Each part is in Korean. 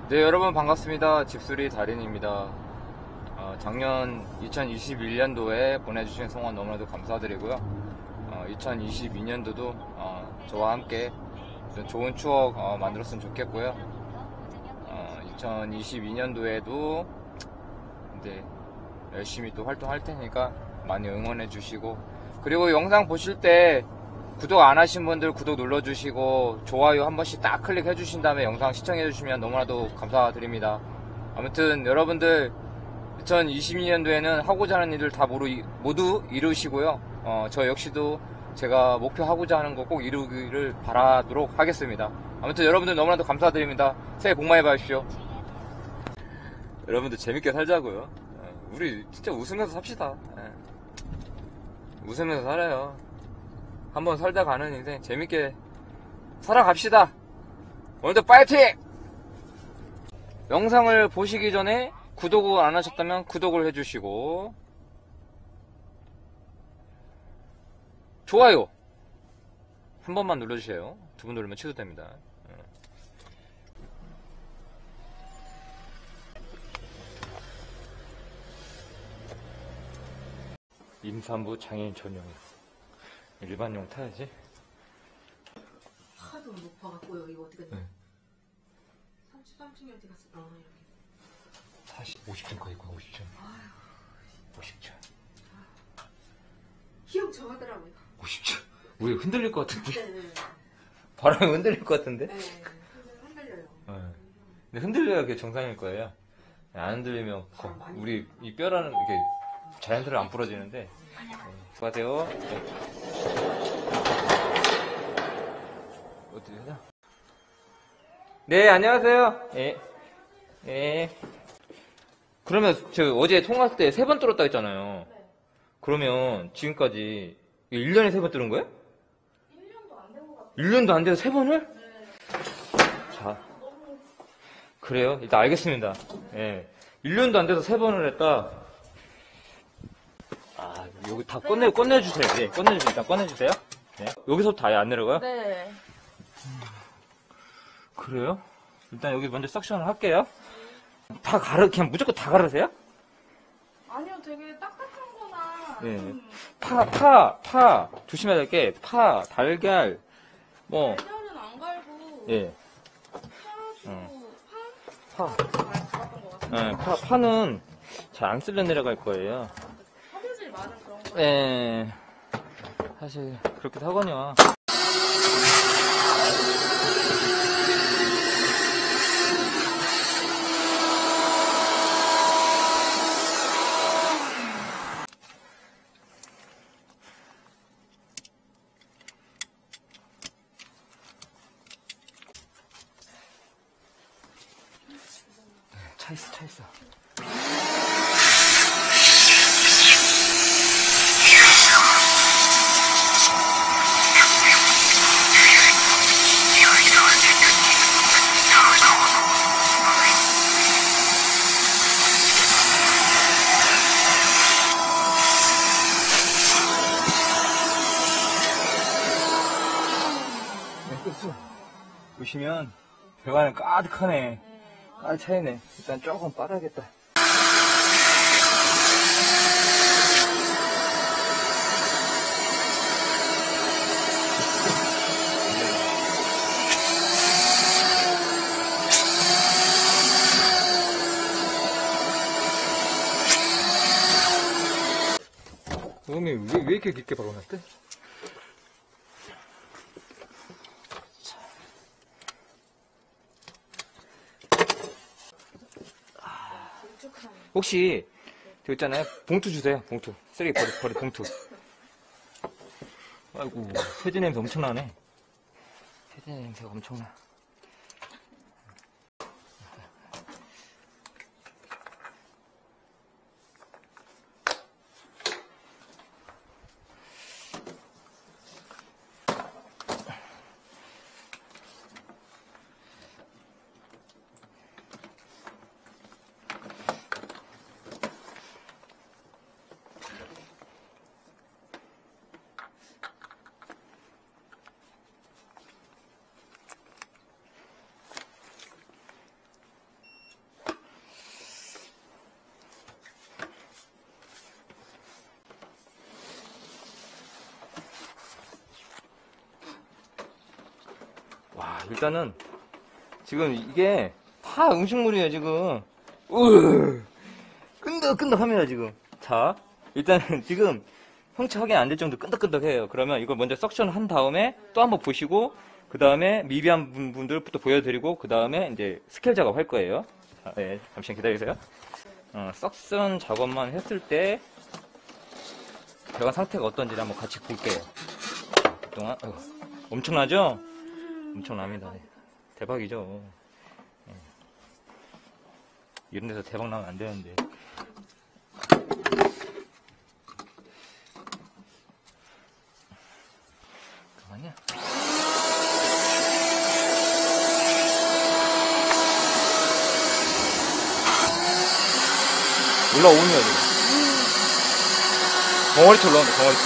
네, 여러분 반갑습니다. 집수리 달인입니다. 작년 2021년도에 보내주신 성원 너무나도 감사드리고요. 2022년도도 저와 함께 좋은 추억 만들었으면 좋겠고요. 2022년도에도 이제 열심히 또 활동할 테니까 많이 응원해 주시고, 그리고 영상 보실 때 구독 안 하신 분들 구독 눌러주시고 좋아요 한 번씩 딱 클릭해 주신 다음에 영상 시청해 주시면 너무나도 감사드립니다. 아무튼 여러분들 2022년도에는 하고자 하는 일들 다 모두 이루시고요. 저 역시도 제가 목표하고자 하는 거 꼭 이루기를 바라도록 하겠습니다. 아무튼 여러분들 너무나도 감사드립니다. 새해 복 많이 받으십시오. 여러분들 재밌게 살자고요. 우리 진짜 웃으면서 삽시다. 웃으면서 살아요. 한번 살다 가는 인생 재밌게 살아갑시다. 오늘도 파이팅! 영상을 보시기 전에 구독을 안 하셨다면 구독을 해주시고, 좋아요 한 번만 눌러주세요. 두 번 누르면 취소됩니다. 임산부 장애인 전용이요. 일반용 타야지. 하도 높아갖고요. 이거 어떻게 돼? 네. 33층이 어디 갔어? 이렇게. 50층 있구나. 50층. 아휴, 50층. 희영 정하더라고요. 50층. 왜 흔들릴 것 같은데? 네. 바람에 흔들릴 것 같은데? 네. 흔들려요. 네. 근데 흔들려야 그게 정상일 거예요. 안 흔들리면 우리 이 뼈라는 이게 자연스레 안 부러지는데. 수고하세요. 어디 되냐? 네, 안녕하세요. 예. 그러면 저 어제 통화할 때 3번 뚫었다 했잖아요. 네. 그러면 지금까지 1년에 3번 뚫은 거예요? 1년도 안 된 것 같아요. 1년도 안 돼서 3번을? 네. 자, 그래요? 일단 알겠습니다. 예. 1년도 안 돼서 3번을 했다. 여기 다 꺼내주세요. 네, 꺼내주세요. 일단 꺼내주세요. 네. 여기서부터 아예 안 내려가요? 네. 그래요? 일단 여기 먼저 석션을 할게요. 그냥 무조건 다 가르세요? 아니요, 되게 딱딱한 거나. 네. 파, 조심해야 될 게, 달걀, 뭐, 달걀은 안 갈고. 예. 파? 파. 갈았던 것 같아요. 네, 파는 잘 안 쓸려 내려갈 거예요. 섬유질 많은 그런 거. 예. 사실, 그렇게 하거든요. 차 있어. 보시면 배관은 가득하네. 차이네. 일단 조금 빨아야겠다. 왜 이렇게 깊게 박아놨대? 혹시 저 있잖아요, 봉투 주세요. 봉투. 쓰레기 버릴 봉투. 아이고, 세제 냄새 엄청나네. 세제 냄새가 엄청나. 일단은 지금 이게 다 음식물이에요 지금. 끈덕끈덕합니다 지금. 자, 일단은 지금 형체 확인 안 될 정도 끈덕끈덕해요. 그러면 이걸 먼저 석션 한 다음에 또 한번 보시고, 그 다음에 미비한 부분들부터 보여드리고, 그 다음에 이제 스케일 작업 할 거예요. 자, 네, 잠시만 기다리세요. 석션 작업만 했을 때 배관 상태가 어떤지 한번 같이 볼게요. 그동안 엄청나죠? 엄청납니다. 대박이죠. 이런 데서 대박 나면 안 되는데. 잠깐만요. 올라오네요, 지금. 덩어리째 올라온다, 덩어리째.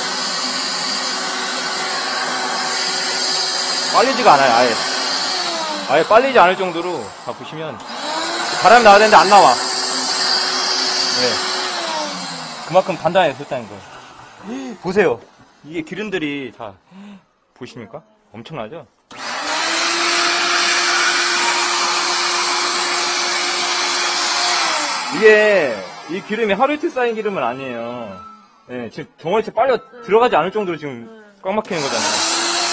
빨리지가 않아요, 아예. 아예 빨리지 않을 정도로, 다 보시면. 바람이 나와야 되는데 안 나와. 네. 그만큼 단단해졌다는 거예요. 보세요. 이게 기름들이 다, 보십니까? 엄청나죠? 이게, 이 기름이 하루 이틀 쌓인 기름은 아니에요. 네, 지금 덩어리째 빨려 들어가지 않을 정도로 지금 꽉 막히는 거잖아요.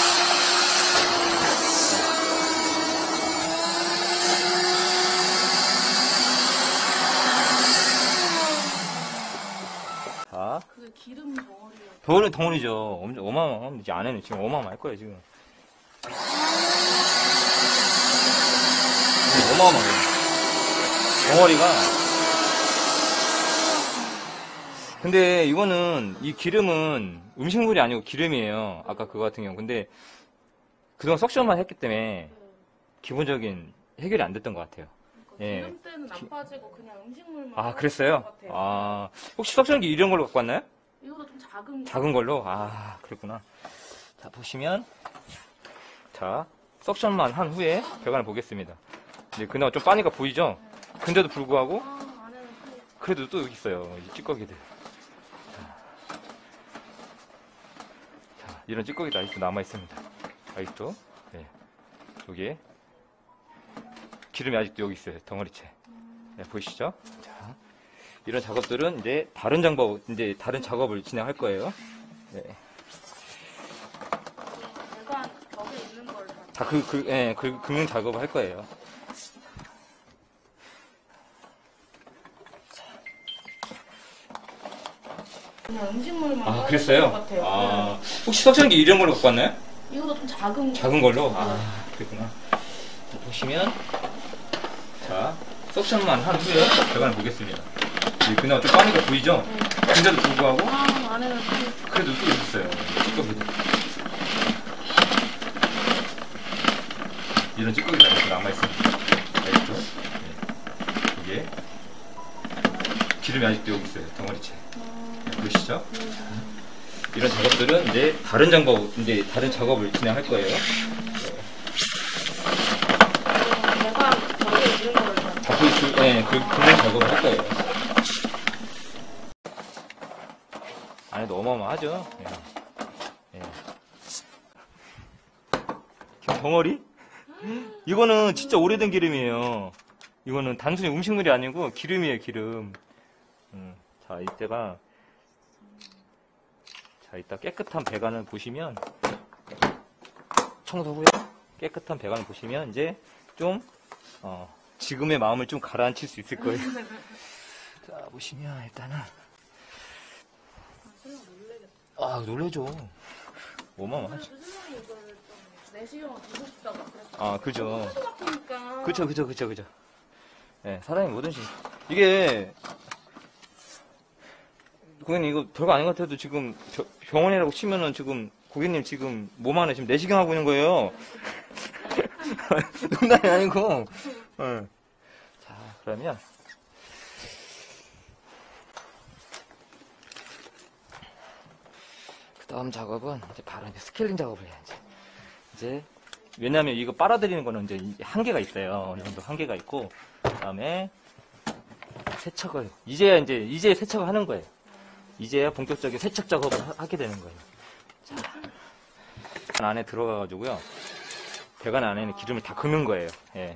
자. 그게 기름 덩어리야. 덩어리죠. 엄청 어마어마합니다. 이제 안에는 지금 어마어마할 거예요, 지금. 어마어마해요. 덩어리가. 근데 이거는, 이 기름은 음식물이 아니고 기름이에요. 아까 그거 같은 경우. 근데 그동안 석션만 했기 때문에 기본적인 해결이 안 됐던 것 같아요. 예. 기름 때는 안 빠지고 그냥 음식물만. 아, 그랬어요? 아, 혹시 석션기 이런 걸로 갖고 왔나요? 이거도 좀 작은. 작은 걸로? 아, 그랬구나. 자, 보시면. 자, 석션만 한 후에 배관을 보겠습니다. 이제 그나마 좀 빠니까 보이죠? 근데도 불구하고, 안에는 그래도 또 여기 있어요. 이 찌꺼기들. 자, 이런 찌꺼기도 아직도 남아있습니다. 아직도. 네. 여기에. 기름이 아직도 여기 있어요. 덩어리째. 네, 보이시죠? 자, 이런 작업들은 이제 다른 작업을 진행할 거예요. 네. 배관 벽에 있는 걸 다 긁는 작업을 할 거예요. 그냥 음식물만. 아, 빠지는 그랬어요? 것 같아요. 아, 혹시 석션기 이런 걸로 갖고 왔나요? 이거도 좀 작은. 작은 걸로? 아, 그랬구나. 자, 보시면, 자, 석션만 한 후에 배관을 보겠습니다. 그나마 좀 빠니까 보이죠? 근데도 불구하고, 안에는 그래도 또 있었어요. 찌꺼기들. 이런 찌꺼기가 이렇게 남아있습니다. 아직도. 네. 이게, 기름이 아직도 여기 있어요. 덩어리째. 네, 보이시죠? 이런 작업들은 이제 다른 작업을 진행할 거예요. 배관 벽에 있는 걸 긁는 작업을 할 거예요. 안에도 어마어마하죠? 예. 예. 덩어리? 이거는 진짜 오래된 기름이에요. 이거는 단순히 음식물이 아니고 기름이에요, 기름. 자, 이따 깨끗한 배관을 보시면, 청소 후에 깨끗한 배관을 보시면, 이제 좀, 지금의 마음을 좀 가라앉힐 수 있을 거예요. 자, 보시면, 일단은. 놀래죠. 어마어마하죠. 내시경을 보고 싶다고 그랬어요. 아, 그죠. 막히니까. 그쵸. 네, 사람이 뭐든지. 이게, 고객님, 이거 별거 아닌 것 같아도 지금 병원이라고 치면은 지금, 고객님 지금 몸 안에 지금 내시경 하고 있는 거예요. 농담이 아니고. 네. 자, 그러면. 그 다음 작업은 이제 바로 이제 스케일링 작업을 해야지. 이제, 왜냐면 이거 빨아들이는 거는 이제 한계가 있어요. 어느 정도 한계가 있고. 그 다음에 세척을, 이제 세척을 하는 거예요. 이제야 본격적인 세척 작업을 하게 되는 거예요. 자, 안에 들어가가지고요. 배관 안에 있는 기름을 다 긁는 거예요. 예.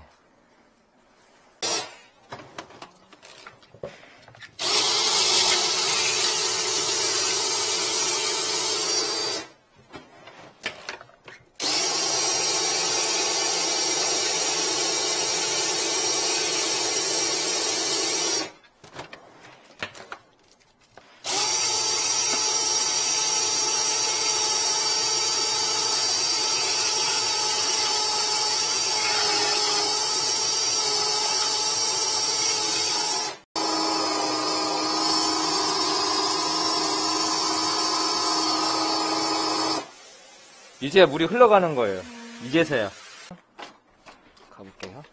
이제야 물이 흘러가는 거예요. 이제서야. 가볼게요.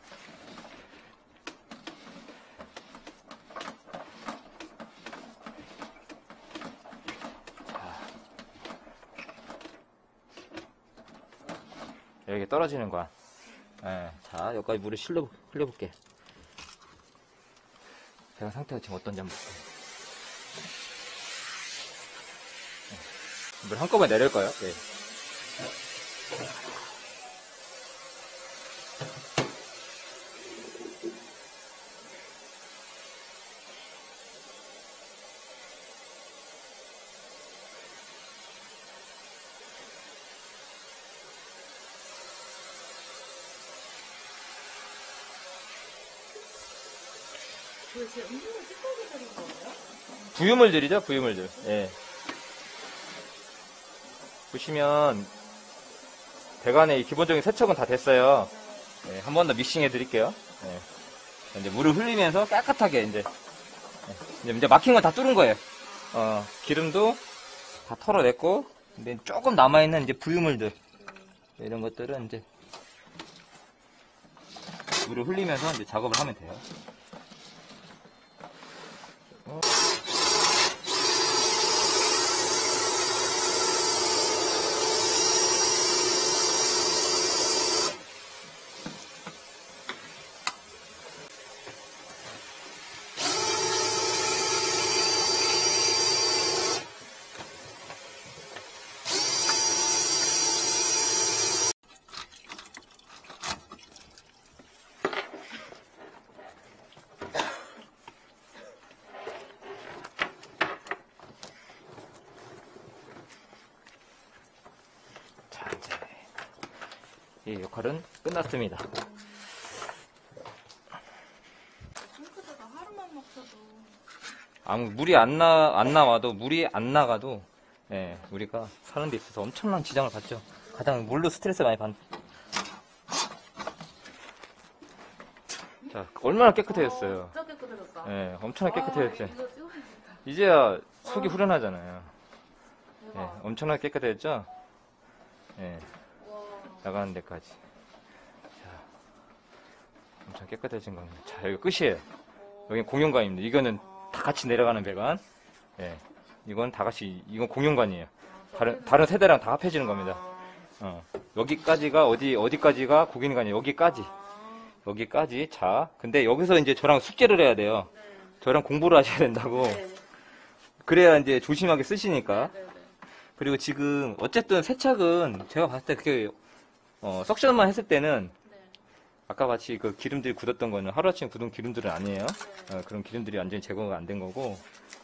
여기 떨어지는 거야. 네. 자, 여기까지 물을 흘려볼게. 배관 상태가 지금 어떤지 한번 볼게요. 물 한꺼번에 내릴 거예요. 네. 도대체 음식을 찌꺼기 들인 거예요? 부유물들이죠, 부유물들. 예. 보시면 배관의 기본적인 세척은 다 됐어요. 예, 한 번 더 믹싱해 드릴게요. 예. 이제 물을 흘리면서 깨끗하게 이제 막힌 건 다 뚫은 거예요. 기름도 다 털어냈고, 근데 조금 남아있는 이제 부유물들 이런 것들은 이제 물을 흘리면서 이제 작업을 하면 돼요. 이 역할은 끝났습니다. 싱크대가 하루만 먹혀도 아무 물이 안 나가도 예, 우리가 사는 데 있어서 엄청난 지장을 받죠. 가장 물로 스트레스 많이 받는. 자, 얼마나 깨끗해졌어요. 진짜 깨끗해졌다. 예, 엄청나게 깨끗해졌죠. 이거 찍어야겠다. 이제야 속이 후련하잖아요. 예, 대박. 엄청나게 깨끗해졌죠. 예, 와. 나가는 데까지. 자, 엄청 깨끗해진 겁니다. 자, 여기 끝이에요. 여기 공용관입니다. 이거는 다 같이 내려가는 배관. 예, 이건 다 같이, 이건 공용관이에요. 다른 세대랑 다 합해지는 겁니다. 여기까지가 어디까지가 국인관이에요. 여기까지. 자, 근데 여기서 이제 저랑 숙제를 해야 돼요. 네. 저랑 공부를 하셔야 된다고. 네. 그래야 이제 조심하게 쓰시니까. 네. 네. 그리고 지금 어쨌든 세척은 제가 봤을 때 그게 석션만 했을 때는 네. 아까 같이 그 기름들이 굳었던 거는 하루아침에 굳은 기름들은 아니에요. 네. 그런 기름들이 완전히 제거가 안 된 거고.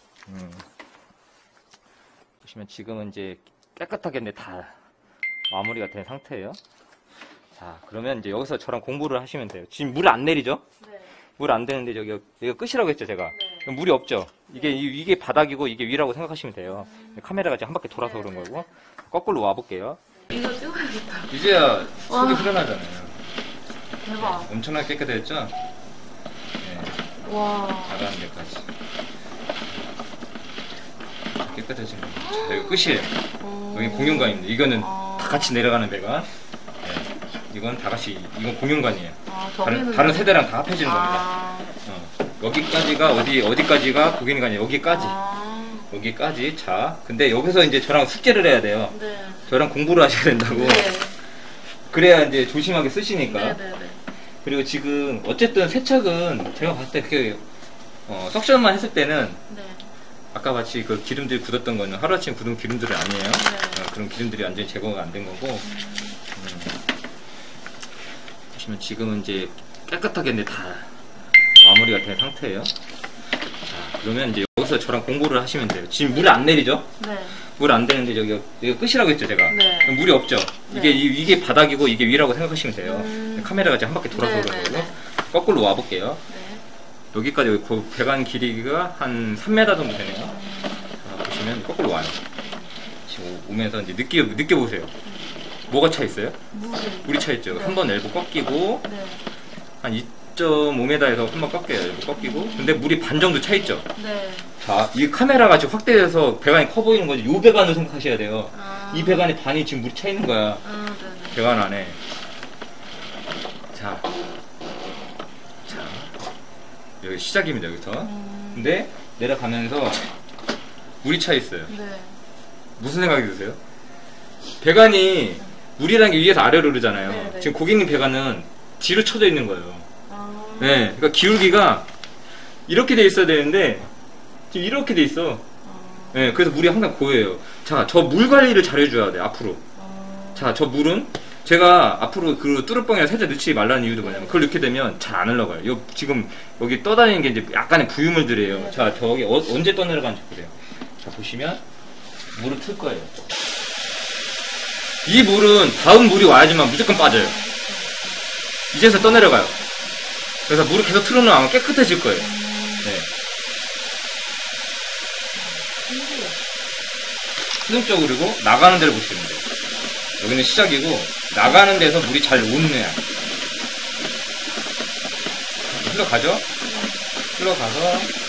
보시면 지금은 이제 깨끗하게 이제 다 마무리가 된 상태예요. 자, 그러면 이제 여기서 저랑 공부를 하시면 돼요. 지금 물 안 내리죠? 네. 물 안 되는데 여기가 끝이라고 했죠, 제가. 네. 그럼 물이 없죠? 이게 바닥이고 이게 위라고 생각하시면 돼요. 카메라가 지금 한 바퀴 돌아서 그런 거고. 거꾸로 와볼게요. 이거 찍어야겠다. 이제야 와. 속이 후련하잖아요. 대박. 엄청나게 깨끗해졌죠? 네, 와. 나가는 데까지. 깨끗해진 겁니다. 자, 여기 끝이에요. 여기 공용관입니다. 이거는 다 같이 내려가는 배관. 네, 이건 다 같이, 이건 공용관이에요. 저기는 다른 세대랑 다 합해지는 겁니다. 아. 여기까지가 어디까지가 국인관이에요. 여기까지. 자, 근데 여기서 이제 저랑 숙제를 해야 돼요. 네. 저랑 공부를 하셔야 된다고. 네. 그래야 이제 조심하게 쓰시니까. 네. 그리고 지금 어쨌든 세척은 제가 봤을 때 그게 석션만 했을 때는 네. 아까 같이 그 기름들이 굳었던 거는 하루아침에 굳은 기름들은 아니에요. 네. 그런 기름들이 완전히 제거가 안 된 거고. 보시면 지금은 이제 깨끗하게 근데 다 마무리가 된 상태예요. 자, 그러면 이제 여기서 저랑 공부를 하시면 돼요. 지금 물 안 내리죠? 네. 물 안 되는데 여기 끝이라고 했죠 제가. 네. 그럼 물이 없죠. 네. 이게 바닥이고 이게 위라고 생각하시면 돼요. 카메라가 이제 한 바퀴 돌아서 네, 그러거든요. 네, 네. 거꾸로 와 볼게요. 네. 여기까지 그 배관 길이가 한 3m 정도 되네요. 자, 보시면 거꾸로 와요. 지금 오면서 이제 느껴보세요. 뭐가 차 있어요? 물이 차 있죠. 네. 한 번 엘보 꺾이고 네. 한 2.5m에서 한 번 꺾여요. 엘보 꺾이고. 근데 물이 반 정도 차 있죠. 네. 자, 이 카메라가 지금 확대돼서 배관이 커 보이는 거지. 요 배관을 생각하셔야 돼요. 아. 이 배관이 반이 지금 물이 차 있는 거야. 네네. 배관 안에. 자, 여기 시작입니다. 여기서. 근데 내려가면서 물이 차 있어요. 네. 무슨 생각이 드세요? 배관이 물이라는 게 위에서 아래로 흐르잖아요. 네네. 지금 고객님 배관은 뒤로 쳐져 있는 거예요. 아. 네, 그러니까 기울기가 이렇게 돼 있어야 되는데 지금 이렇게 돼 있어. 네, 그래서 물이 항상 고여요. 자, 저 물 관리를 잘 해줘야 돼 앞으로. 자, 저 물은 제가 앞으로 그 뚜루뻥에 살짝 넣지 말라는 이유도 뭐냐면 그걸 넣게 되면 잘 안 흘러가요. 지금 여기 떠다니는 게 이제 약간의 부유물들이에요. 자, 저기 언제 떠내려가는지 보세요. 자, 보시면 물을 틀 거예요. 이 물은 다음 물이 와야지만 무조건 빠져요. 이제서 떠내려가요. 그래서 물을 계속 틀어놓으면 아마 깨끗해질 거예요. 네. 수동적으로 그리고 나가는 데를 보시면 돼요. 여기는 시작이고 나가는 데서 물이 잘 오느냐. 흘러가죠? 흘러가서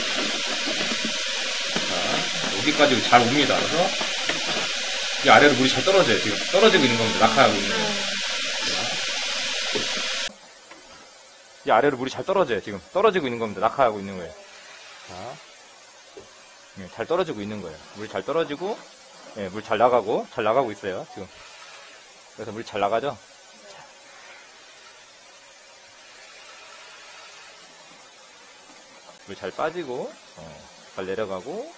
자, 여기까지 잘 옵니다. 그래서 이 아래로 물이 잘 떨어져요. 지금 떨어지고 있는 겁니다. 낙하하고 있는 거예요. 이 아래로 물이 잘 떨어져요. 지금 떨어지고 있는 겁니다. 낙하하고 있는 거예요. 자, 잘 떨어지고 있는 거예요. 물이 잘 떨어지고, 물 잘 나가고 있어요. 지금. 그래서 물이 잘 나가죠? 물 잘 빠지고, 잘 내려가고.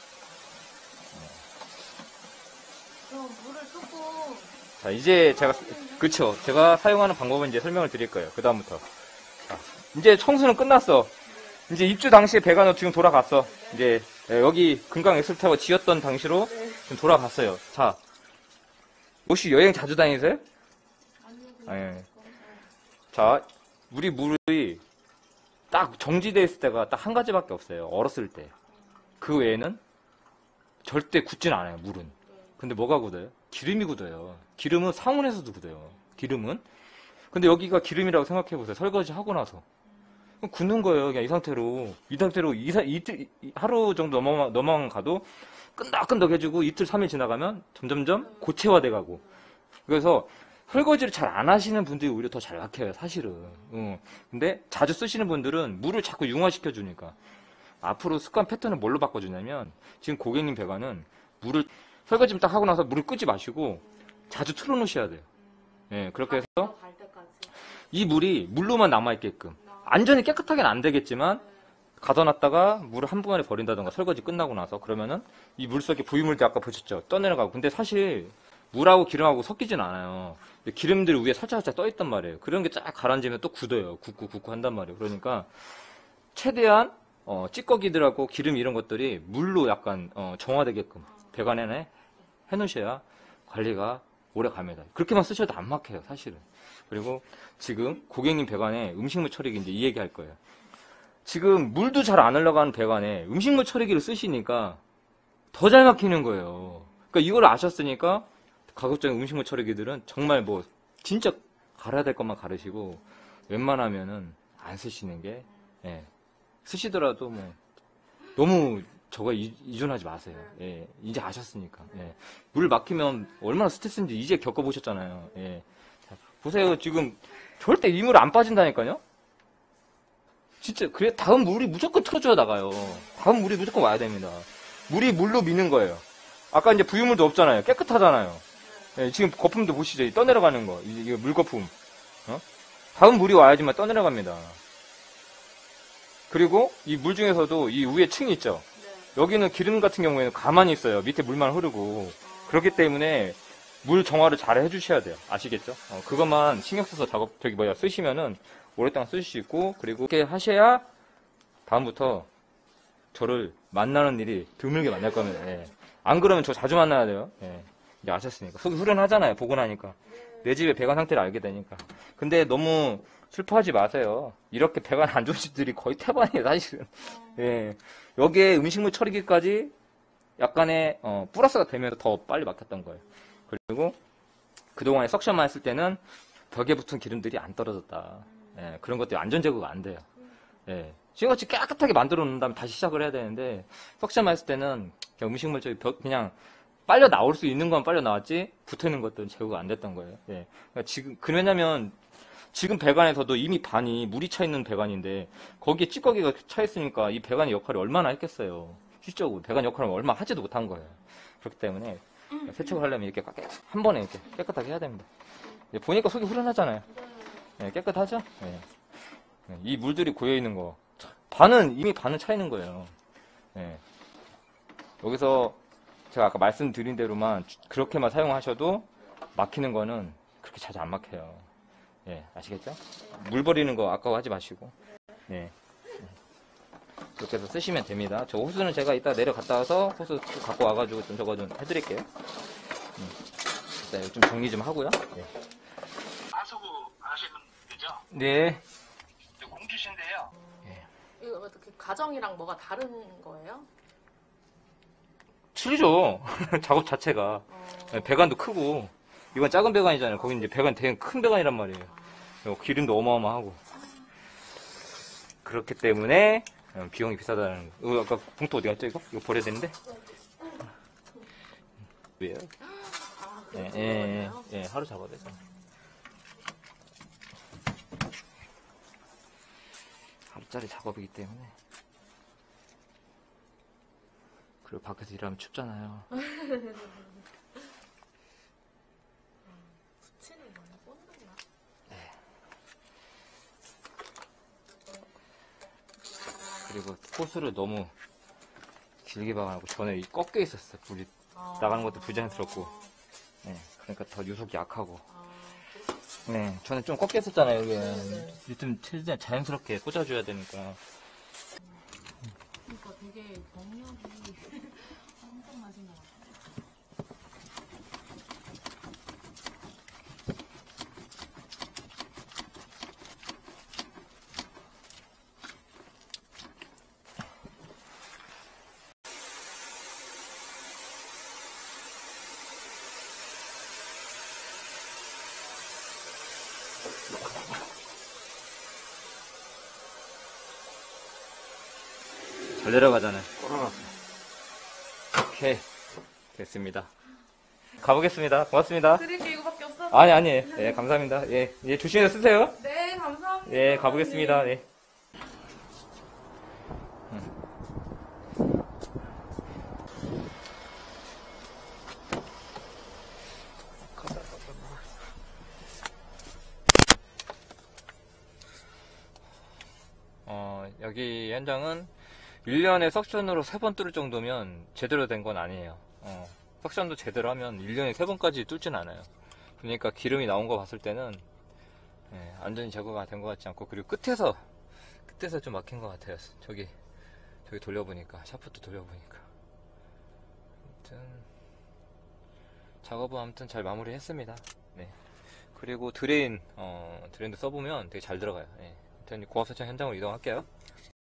그럼 물을 조금. 자, 이제 그쵸. 제가 사용하는 방법은 이제 설명을 드릴 거예요. 그다음부터. 자, 이제 청소는 끝났어. 이제 입주 당시에 배관은 지금 돌아갔어. 이제, 여기 금강 엑셀타워 지었던 당시로 지금 돌아갔어요. 자, 혹시 여행 자주 다니세요? 네. 자, 우리 물이 딱 정지되어 있을 때가 딱 한 가지밖에 없어요. 얼었을 때. 그 외에는 절대 굳진 않아요, 물은. 근데 뭐가 굳어요? 기름이 굳어요. 기름은 상온에서도 굳어요. 기름은. 근데 여기가 기름이라고 생각해보세요. 설거지 하고 나서. 굳는 거예요. 그냥 이 상태로. 이틀, 하루 정도 넘어만 가도 끈덕끈덕해지고 이틀, 3일 지나가면 점점점 고체화돼 가고. 그래서 설거지를 잘 안 하시는 분들이 오히려 더 잘 막혀요, 사실은. 근데 자주 쓰시는 분들은 물을 자꾸 융화시켜 주니까. 앞으로 습관 패턴을 뭘로 바꿔주냐면, 지금 고객님 배관은 물을, 설거지 딱 하고 나서 물을 끄지 마시고, 자주 틀어놓으셔야 돼요. 예, 그렇게 해서, 이 물이 물로만 남아있게끔. 완전히 깨끗하게는 안 되겠지만, 가둬놨다가 물을 한꺼번에 버린다던가 설거지 끝나고 나서, 그러면은 이 물 속에 부유물들 아까 보셨죠? 떠내려가고. 근데 사실, 물하고 기름하고 섞이진 않아요. 기름들이 위에 살짝살짝 떠있단 말이에요. 그런 게 쫙 가라앉으면 또 굳어요. 굳고 한단 말이에요. 그러니까 최대한 찌꺼기들하고 기름 이런 것들이 물로 약간 정화되게끔 배관에 해놓으셔야 관리가 오래 갑니다. 그렇게만 쓰셔도 안 막혀요, 사실은. 그리고 지금 고객님 배관에 음식물 처리기 이제 이 얘기 할 거예요. 지금 물도 잘 안 흘러가는 배관에 음식물 처리기를 쓰시니까 더 잘 막히는 거예요. 그러니까 이걸 아셨으니까 가급적인 음식물 처리기들은 정말 뭐 진짜 갈아야 될 것만 가르시고 웬만하면은 안 쓰시는 게, 쓰시더라도 뭐 너무 저거 이존하지 마세요. 예, 이제 아셨으니까. 예. 물 막히면 얼마나 스트레스인지 이제 겪어보셨잖아요. 예. 자, 보세요. 지금 절대 이 물 안 빠진다니까요. 진짜 그래 다음 물이 무조건 틀어줘야 나가요. 다음 물이 무조건 와야 됩니다. 물이 물로 미는 거예요. 아까 이제 부유물도 없잖아요. 깨끗하잖아요. 예, 지금 거품도 보시죠. 떠내려가는 거. 이게 물거품. 다음 물이 와야지만 떠내려갑니다. 그리고 이 물 중에서도 이 위에 층이 있죠. 여기는 기름 같은 경우에는 가만히 있어요. 밑에 물만 흐르고. 그렇기 때문에 물 정화를 잘 해주셔야 돼요. 아시겠죠? 그것만 신경 써서 쓰시면은 오랫동안 쓰실 수 있고, 그리고 이렇게 하셔야 다음부터 저를 만나는 일이 드물게 만날 거면, 예. 안 그러면 저 자주 만나야 돼요. 예. 이제 아셨으니까. 속이 후련하잖아요. 보고 나니까. 내 집의 배관 상태를 알게 되니까. 근데 너무 슬퍼하지 마세요. 이렇게 배관 안 좋은 집들이 거의 태반이에요, 사실은. 예. 여기에 음식물 처리기까지 약간의, 플러스가 되면서 더 빨리 막혔던 거예요. 그리고 그동안에 석션만 했을 때는 벽에 붙은 기름들이 안 떨어졌다. 예. 그런 것들이 안전 제거가 안 돼요. 예. 지금같이 깨끗하게 만들어 놓은 다음에 다시 시작을 해야 되는데, 석션만 했을 때는 그냥 음식물 그냥 빨려 나올 수 있는 건 빨려 나왔지, 붙어 있는 것들은 제거가 안 됐던 거예요. 예. 그러니까 왜냐면, 지금 배관에서도 이미 반이 물이 차 있는 배관인데, 거기에 찌꺼기가 차 있으니까 이 배관의 역할이 얼마나 했겠어요. 실적으로. 배관 역할을 얼마 하지도 못한 거예요. 그렇기 때문에, 세척을 하려면 이렇게 한 번에 이렇게 깨끗하게 해야 됩니다. 보니까 속이 후련하잖아요. 예, 깨끗하죠? 예. 이 물들이 고여 있는 거. 이미 반은 차 있는 거예요. 예. 여기서 제가 아까 말씀드린 대로만 그렇게만 사용하셔도 막히는 거는 그렇게 자주 안 막혀요. 예, 아시겠죠? 물 버리는 거 아까워하지 마시고. 예. 그렇게 해서 쓰시면 됩니다. 저 호스는 제가 이따 내려갔다 와서 호스 갖고 와가지고 좀 저거 좀 해드릴게요. 일단 좀 정리 좀 하고요. 예. 하수구 하시는 거죠? 네. 공주신데요. 이거 어떻게 가정이랑 뭐가 다른 거예요? 틀리죠. 작업 자체가. 배관도 크고, 이건 작은 배관이잖아요. 거긴 이제 배관 되게 큰 배관이란 말이에요. 기름도 어마어마하고. 그렇기 때문에 비용이 비싸다는 거. 아까 봉투 어디 갔죠, 이거? 이거 버려야 되는데? 왜요? 아, 예, 그렇죠. 예, 예, 하루 잡아야 되죠. 하루짜리 작업이기 때문에. 그리고 밖에서 일하면 춥잖아요. 붙이는 많이 꽂는다. 그리고 호스를 너무 길게 박아놓고 전에 꺾여 있었어요. 불이 나가는 것도 부자연스럽고. 네, 그러니까 더 유속이 약하고. 네, 전에 좀 꺾여 있었잖아요. 이게 좀 최대한 자연스럽게 꽂아줘야 되니까. 그러니까 되게 경력이 엄청 나신 것 같아요. 잘 내려가잖아요. 오케이. 됐습니다. 가보겠습니다. 고맙습니다. 드릴 게 이거밖에 없어? 아니. 예, 감사합니다. 예, 예, 조심해서 쓰세요. 네, 감사합니다. 예, 가보겠습니다. 예. 여기 현장은 1년에 석션으로 3번 뚫을 정도면 제대로 된 건 아니에요. 석션도 제대로 하면 1년에 3번까지 뚫진 않아요. 그러니까 기름이 나온 거 봤을 때는 완전히 제거가 된 것 같지 않고, 그리고 끝에서 좀 막힌 것 같아요. 저기 돌려보니까, 샤프트 돌려보니까. 아무튼 작업은 아무튼 잘 마무리했습니다. 네. 그리고 드레인도 써보면 되게 잘 들어가요. 예. 아무튼 고압 세차 현장으로 이동할게요.